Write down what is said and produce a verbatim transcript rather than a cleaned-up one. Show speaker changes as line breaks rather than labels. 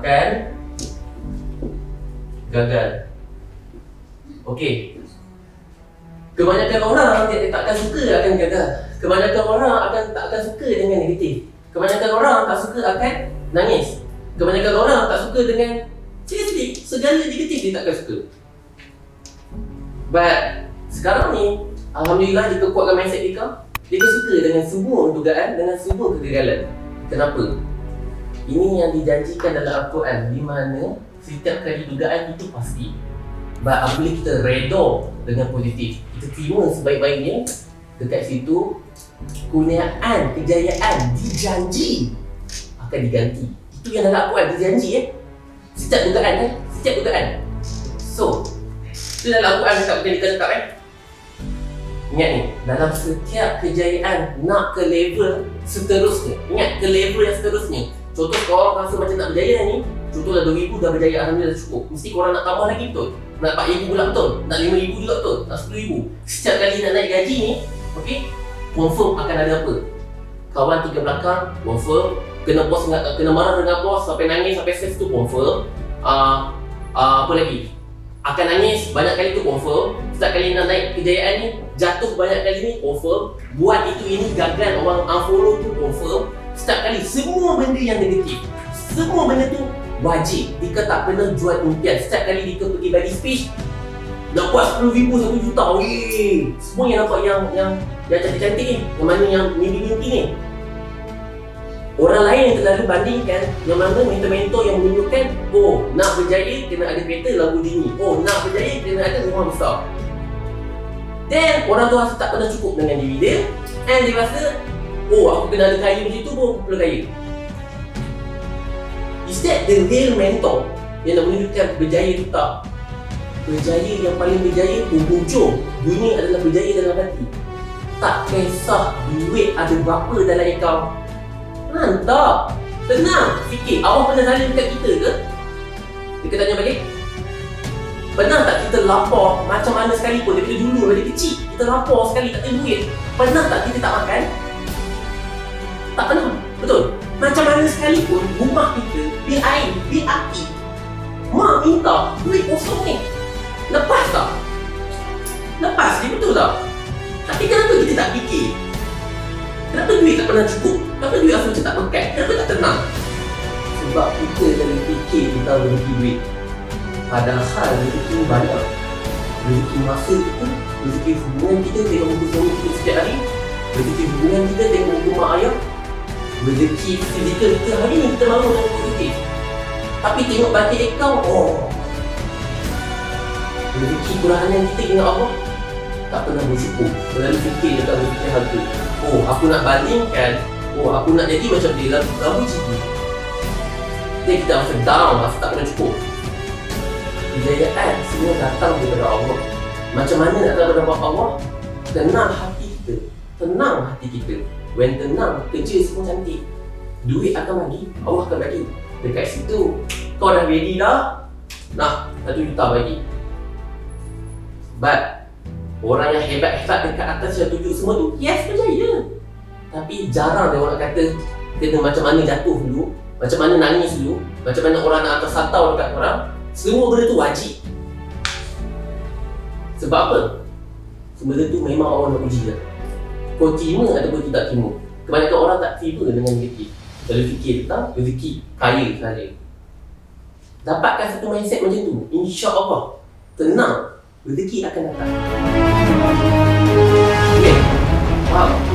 akan gagal. Okey. Kebanyakan orang tak akan suka akan gagal. Kebanyakan orang akan tak akan suka dengan negatif. Kebanyakan orang tak suka akan nangis. Kebanyakan orang tak suka dengan seriously, segala negatif dia tak akan suka. But sekarang ni, alhamdulillah dia kuatkan mindset dia. Dia suka dengan semua dugaan, dengan semua kegagalan. Kenapa? Ini yang dijanjikan dalam Al-Quran, di mana setiap kali dugaan itu pasti. But apabila kita redha dengan positif, kita terima sebaik-baiknya, dekat situ kurniaan, kejayaan dijanji akan diganti. Itu yang dalam Al-Quran dijanji eh. Setiap dugaan kan, setiap dugaan. So, itu dalam Al-Quran cakap bukan dikata eh. Ingat ni, dalam setiap kejayaan nak ke level seterusnya. Ingat, ke level yang seterusnya. Contoh kalau orang rasa macam nak berjaya ni, contohlah dua ribu dah berjaya, alhamdulillah cukup. Mesti korang nak tambah lagi betul. Nak empat ribu pula betul. Nak lima ribu juga betul. Nak sepuluh ribu. Setiap kali nak naik gaji ni, okey, confirm akan ada apa? Kawan tiga belakang, confirm. Kena bos, kena marah dengan bos sampai nangis, sampai stres tu confirm. uh, uh, Apa lagi? Akan nangis banyak kali tu confirm. Setiap kali nak naik kejayaan ni, jatuh banyak kali ni confirm. Buat itu ini gagal, orang unfollow tu confirm. Setiap kali, semua benda yang negatif, semua benda tu wajib. Dika tak pernah jual impian. Setiap kali Dika pergi bagi speech, nak buat sepuluh ribu, satu juta, weh. Semua yang nampak yang yang yang cantik-cantik ni, yang mana yang mimpi-mimpi ni. Orang lain yang terlalu bandingkan, yang mana mentor-mentor yang menunjukkan, oh nak berjaya kena ada kereta Lamborghini, oh nak berjaya kena ada rumah besar. Then orang tu rasa tak pernah cukup dengan diri dia, and dia rasa, oh aku kena ada kaya macam tu pun perlu kaya. Is that the real mentor yang nak menunjukkan berjaya tu? Tak. Berjaya yang paling berjaya tu hujung dunia adalah berjaya dalam hati. Tak kisah duit ada berapa dalam akaun. Tak. Tenang. Fikir, awak pernah zalim dekat kita ke? Dia tanya balik. Pernah tak kita lapar macam mana sekalipun daripada dulu, dari kecil kita lapar sekali tak ada duit? Pernah tak kita tak makan? Tak pernah. Betul? Macam mana sekalipun rumah kita, bil air, bil api, mak minta duit kosong ni. Lepas tak? Lepas ni, betul tak? Tapi kenapa kita tak fikir? Kenapa duit tak pernah cukup? Kenapa duit rasa macam tak makan? Kenapa tak tenang? Sebab kita jangan fikir kita rezeki duit. Padahal rezeki ni banyak. Rezeki masa kita, rezeki hubungan kita tengok muka suami kita setiap hari, rezeki hubungan kita tengok muka mak ayah, rezeki fizikal kita hari ni kita mahu dengan positif. Tapi tengok bagi akaun, oh, rezeki kurahanan kita ingat Allah, tak pernah bersyukur. Selalu fikir dekat berfikir harta. Oh, aku nak bandingkan. Oh, aku nak jadi macam dia, lalu ciki. Jadi kita rasa down, rasa tak pernah cukup. Kejayaan semua datang daripada Allah. Macam mana nak datang daripada Allah? Tenang hati kita. Tenang hati kita. When tenang, kerja semua cantik. Duit akan bagi, Allah akan bagi. Dekat situ, kau dah ready dah? Nah, satu juta bagi. But orang yang hebat-hebat dekat atas yang tunjuk semua tu, yes, berjaya. Tapi jarang dia orang kata kena macam mana jatuh dulu, macam mana nangis dulu, macam mana orang nak atas satau dekat orang. Semua benda tu wajib. Sebab apa? Semua benda tu memang Allah nak uji lah. Kau terima ataupun tidak terima. Kebanyakan orang tak terima dengan rezeki. Kalau fikir tentang rezeki kaya sahaja. Dapatkan satu mindset macam tu, insya-Allah tenang, rezeki akan datang. Okay. Wow.